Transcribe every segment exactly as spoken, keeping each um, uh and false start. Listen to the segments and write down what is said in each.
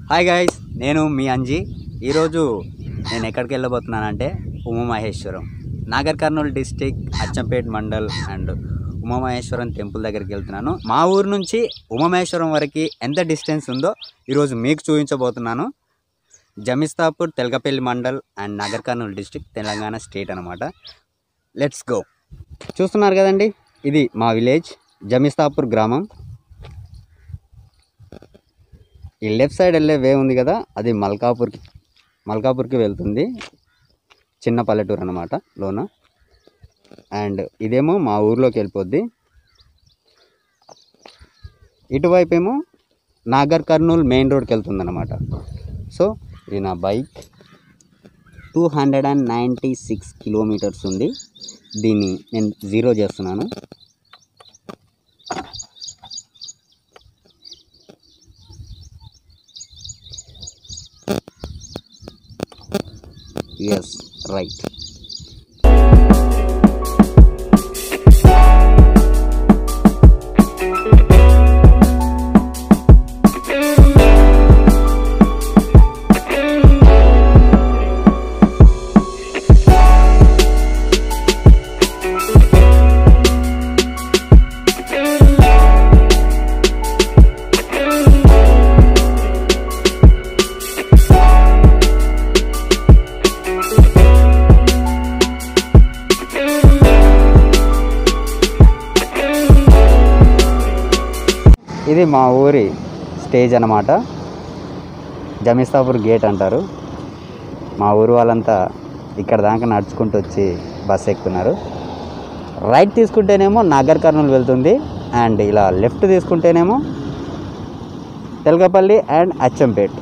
Hi guys, నేను మీ అంజీ. ఈరోజు నేను ఎక్కడికి వెళ్ళబోతున్నానంటే Umamaheshwaram, Nagar Kurnool district, Achampet mandal and Umamaheshwaram temple దగ్గరికి వెళ్తున్నాను. మా ఊరు నుంచి ఉమామహేశ్వరం వరకు ఎంత డిస్టెన్స్ ఉందో ఈరోజు మీకు చూపించబోతున్నాను. Jamistapur, Telakapalli mandal and Nagar Kurnool district, Telangana state అనమాట. Let's go. చూస్తున్నారు కదండి, ఇది మా విలేజ్ జమిస్తాపూర్ గ్రామం. ఈ లెఫ్ట్ సైడ్ వెళ్ళే వే ఉంది కదా, అది మల్కాపూర్కి మల్కాపూర్కి వెళ్తుంది. చిన్న పల్లెటూరు అన్నమాట లోన. అండ్ ఇదేమో మా ఊర్లోకి వెళ్ళిపోద్ది. ఇటువైపు ఏమో నాగర్ కర్నూలు మెయిన్ రోడ్కి వెళ్తుంది అన్నమాట. సో ఇది నా bike. Two hundred and ninety six kilometres ఉంది. దీన్ని నేను జీరో చేస్తున్నాను. Yes, right. ఇది మా ఊరి స్టేజ్ అన్నమాట. జమిస్తాపూర్ గేట్ అంటారు. మా ఊరు వాళ్ళంతా ఇక్కడ దాకా నడుచుకుంటూ వచ్చి బస్సు ఎక్కుతున్నారు. రైట్ తీసుకుంటేనేమో నాగర్ కర్నూలు వెళ్తుంది, అండ్ ఇలా లెఫ్ట్ తీసుకుంటేనేమో తెలకపల్లి అండ్ అచ్చంపేట్.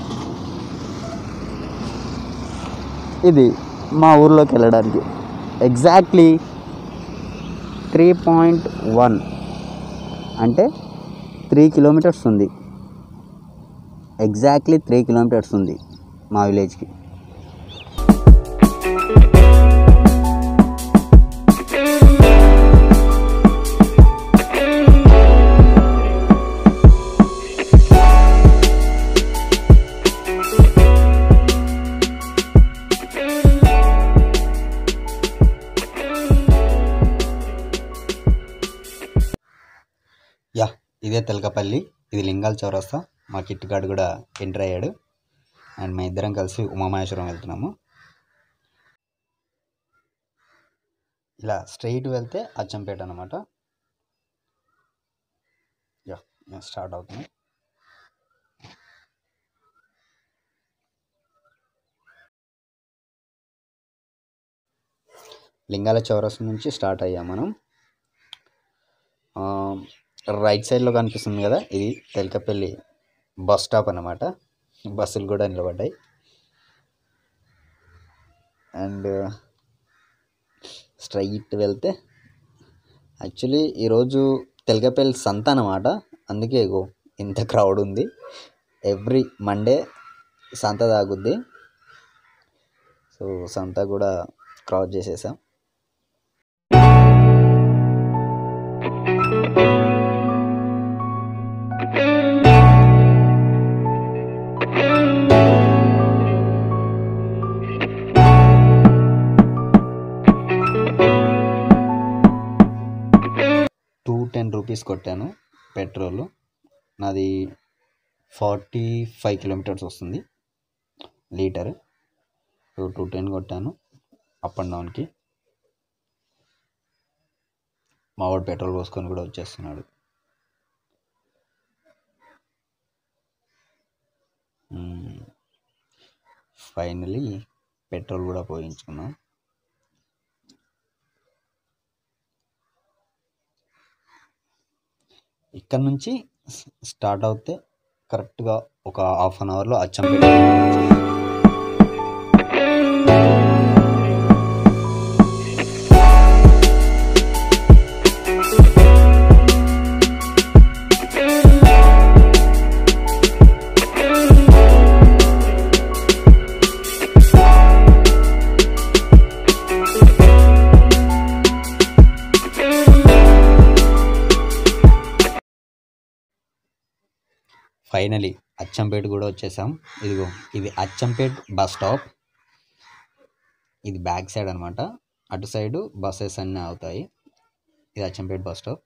ఇది మా ఊర్లోకి వెళ్ళడానికి ఎగ్జాక్ట్లీ త్రీ పాయింట్ వన్ అంటే త్రీ కిలోమీటర్స్ ఉంది. ఎగ్జాక్ట్లీ త్రీ కిలోమీటర్స్ ఉంది మా విలేజ్కి. యా, ఇదే తెలకపల్లి. ఇది లింగాల చౌరస్తా. మా కిట్టుగాడు కూడా ఎంటర్ అయ్యాడు. అండ్ మా ఇద్దరం కలిసి ఉమామహేశ్వరం వెళ్తున్నాము. ఇలా స్ట్రైట్ వెళ్తే అచ్చంపేట అనమాట. యా, నేను స్టార్ట్ అవుతుంది. లింగాల చౌరస్తా నుంచి స్టార్ట్ అయ్యాం మనం. రైట్ సైడ్లో కనిపిస్తుంది కదా, ఇది తెలకపల్లి బస్ స్టాప్ అన్నమాట. బస్సులు కూడా నిలబడ్డాయి. అండ్ స్ట్రైట్ వెళ్తే యాక్చువల్లీ ఈరోజు తెలకపల్లి సంత అన్నమాట. అందుకే ఇగో ఇంత క్రౌడ్ ఉంది. ఎవ్రీ మండే సంత తాగుద్ది. సో సంత కూడా క్రాస్ చేసేసాం. టూ టెన్ రూపీస్ కొట్టాను పెట్రోల్. నాది ఫార్టీ ఫైవ్ కిలోమీటర్స్ వస్తుంది లీటర్. సో టూ టెన్ కొట్టాను అప్ అండ్ డౌన్కి. మా వాడు పెట్రోల్ పోసుకొని కూడా వచ్చేస్తున్నాడు. ఫైనలీ పెట్రోల్ కూడా పోయించుకున్నాం. ఇక్కడ నుంచి స్టార్ట్ అవుతే కరెక్ట్గా ఒక హాఫ్ అన్ అవర్లో అచ్చంపేట. ఫైనలీ అచ్చంపేట కూడా వచ్చేసాం. ఇదిగో ఇది అచ్చంపేట్ బస్ స్టాప్. ఇది బ్యాక్ సైడ్ అనమాట. అటు సైడు బస్సెస్ అన్నీ అవుతాయి. ఇది అచ్చంపేట్ బస్ స్టాప్.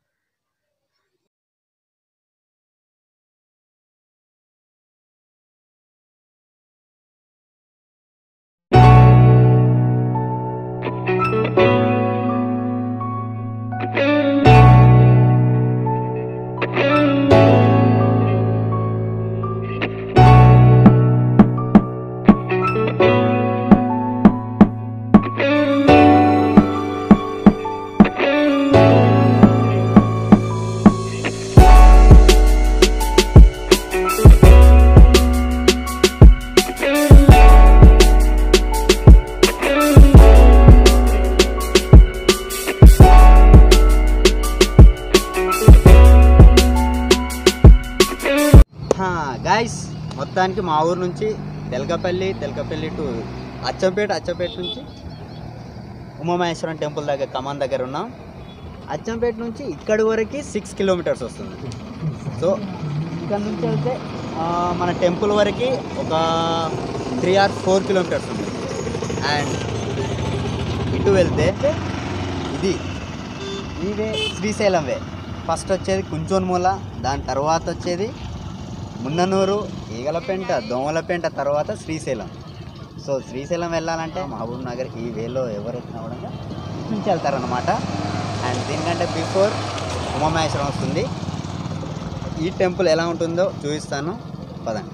గైస్, మొత్తానికి మా ఊరు నుంచి తెలకపల్లి, తెలకపల్లి టు అచ్చంపేట, అచ్చంపేట నుంచి ఉమామహేశ్వరం టెంపుల్ దగ్గర కమాన్ దగ్గర ఉన్నాం. అచ్చంపేట నుంచి ఇక్కడి వరకు సిక్స్ కిలోమీటర్స్ వస్తుంది. సో ఇక్కడ నుంచి వెళ్తే మన టెంపుల్ వరకు ఒక త్రీ ఆర్ ఫోర్ కిలోమీటర్స్ ఉంది. అండ్ ఇటు వెళ్తే ఇది ఇవే శ్రీశైలం వే. ఫస్ట్ వచ్చేది కుంచోన్మూల, దాని తర్వాత వచ్చేది మున్ననూరు, ఈగలపెంట, దోమలపెంట, తర్వాత శ్రీశైలం. సో శ్రీశైలం వెళ్ళాలంటే మహబూబ్ నగర్ ఈ వేలో ఎవరైతే అవడంగా నుంచి వెళ్తారనమాట. అండ్ దీనికంటే బిఫోర్ ఉమామహేశ్వరం వస్తుంది. ఈ టెంపుల్ ఎలా ఉంటుందో చూపిస్తాను, పదండి.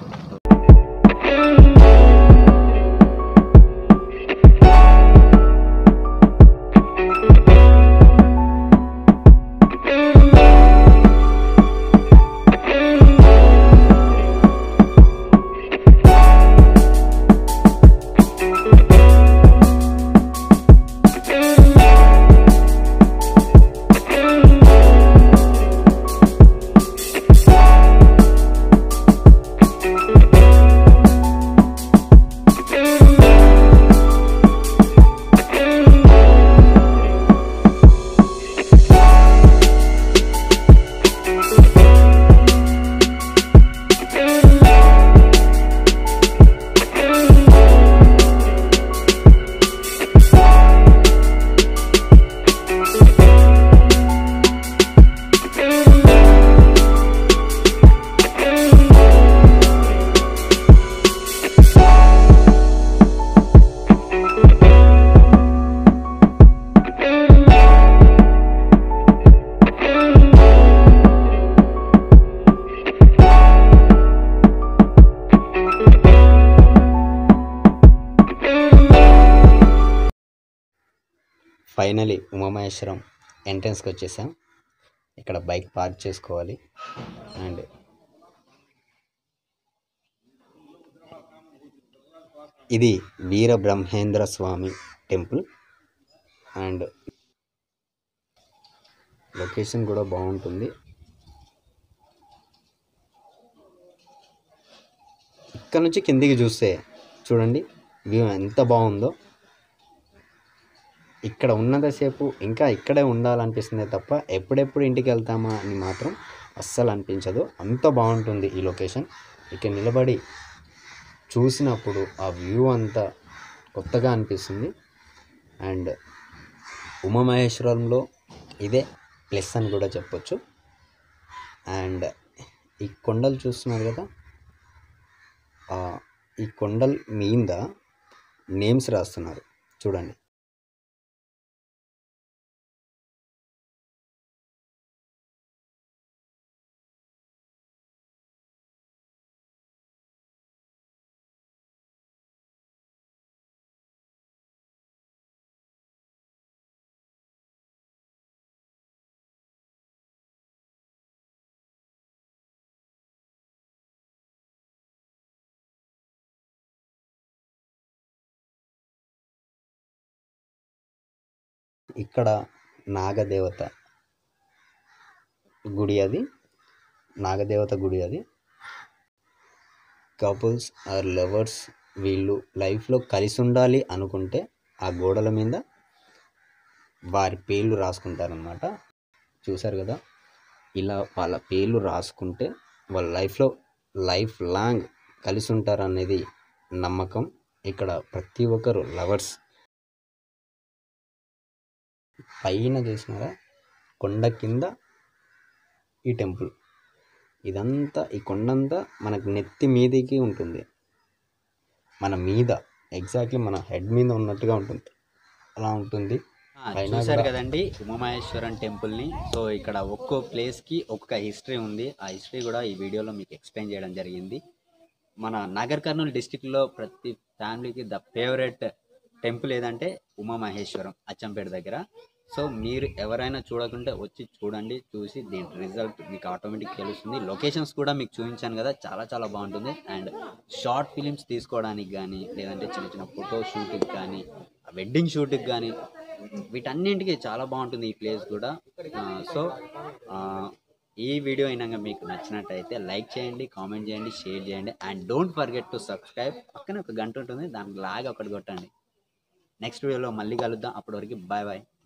ఫైనలీ ఉమామహేశ్వరం ఎంట్రన్స్కి వచ్చేసాం. ఇక్కడ బైక్ పార్క్ చేసుకోవాలి. అండ్ ఇది Veera Brahmendra Swamy temple. And location కూడా బాగుంటుంది. ఇక్కడ నుంచి కిందికి చూస్తే చూడండి వ్యూ ఎంత బాగుందో. ఇక్కడ ఉన్నంతసేపు ఇంకా ఇక్కడే ఉండాలనిపిస్తుంది తప్ప ఎప్పుడెప్పుడు ఇంటికి వెళ్తామా అని మాత్రం అస్సలు అనిపించదు. అంత బాగుంటుంది ఈ లొకేషన్. ఇక్కడ నిలబడి చూసినప్పుడు ఆ వ్యూ అంతా కొత్తగా అనిపిస్తుంది. అండ్ ఉమామహేశ్వరంలో ఇదే ప్లస్ అని కూడా చెప్పొచ్చు. అండ్ ఈ కొండలు చూస్తున్నారు కదా, ఈ కొండల మీద నేమ్స్ రాస్తున్నారు చూడండి. ఇక్కడ నాగదేవత గుడి, అది నాగదేవత గుడి. అది కపుల్స్ ఆర్ లవర్స్ వీళ్ళు లైఫ్లో కలిసి ఉండాలి అనుకుంటే ఆ గోడల మీద వారి పేర్లు రాసుకుంటారనమాట. చూసారు కదా, ఇలా వాళ్ళ పేర్లు రాసుకుంటే వాళ్ళ లైఫ్లో లైఫ్ లాంగ్ కలిసి ఉంటారు అనేది నమ్మకం. ఇక్కడ ప్రతి ఒక్కరు లవర్స్. పైన చూసినారా కొండ కింద ఈ టెంపుల్, ఇదంతా ఈ కొండంతా మనకు నెత్తి మీదకి ఉంటుంది, మన మీద ఎగ్జాక్ట్లీ మన హెడ్ మీద ఉన్నట్టుగా ఉంటుంది, అలా ఉంటుంది. చూశారు కదండి ఉమామహేశ్వరం టెంపుల్ని. సో ఇక్కడ ఒక్కో ప్లేస్కి ఒక్కొక్క హిస్టరీ ఉంది. ఆ హిస్టరీ కూడా ఈ వీడియోలో మీకు ఎక్స్ప్లెయిన్ చేయడం జరిగింది. మన నాగర్ కర్నూలు డిస్టిక్లో ప్రతి ఫ్యామిలీకి ద ఫేవరెట్ టెంపుల్ ఏదంటే ఉమామహేశ్వరం అచ్చంపేట దగ్గర. సో మీరు ఎవరైనా చూడకుంటే వచ్చి చూడండి, చూసి దీని రిజల్ట్ మీకు ఆటోమేటిక్ తెలుస్తుంది. లొకేషన్స్ కూడా మీకు చూపించాను కదా, చాలా చాలా బాగుంటుంది. అండ్ షార్ట్ ఫిలిమ్స్ తీసుకోవడానికి కానీ, లేదంటే చిన్న చిన్న ఫోటో షూట్కి కానీ, వెడ్డింగ్ షూట్కి కానీ, వీటన్నింటికి చాలా బాగుంటుంది ఈ ప్లేస్ కూడా. సో ఈ వీడియో అయినా మీకు నచ్చినట్టయితే లైక్ చేయండి, కామెంట్ చేయండి, షేర్ చేయండి. And don't forget to subscribe. పక్కనే ఒక గంట ఉంటుంది, దానికి లాగా ఒకటి కొట్టండి. నెక్స్ట్ వీడియోలో మళ్ళీ కలుద్దాం. అప్పటి వరకు బాయ్ బాయ్.